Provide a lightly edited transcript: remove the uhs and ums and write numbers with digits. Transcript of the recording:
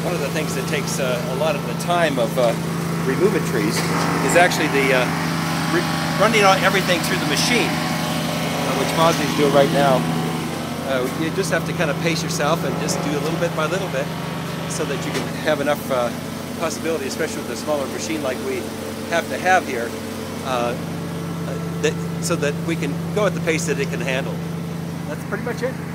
one of the things that takes a lot of the time of removing trees is actually the running everything through the machine, which Mosley's doing right now. You just have to kind of pace yourself and just do a little bit by little bit so that you can have enough possibility, especially with a smaller machine like we have to have here, so that we can go at the pace that it can handle. That's pretty much it.